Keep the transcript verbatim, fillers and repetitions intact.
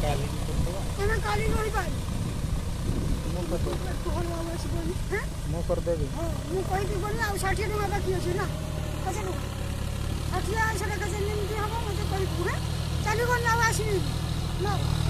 काली एना काली नहीं पाई मु कर दे कोहर वाला से बोली हैं मु कर देबी हां मु कहि कि बोली आ साठ टका बाकी अछि ना कसे टका साठ आ से टका से निमती हम मते कहि पूरा चालू कर ना आसी ना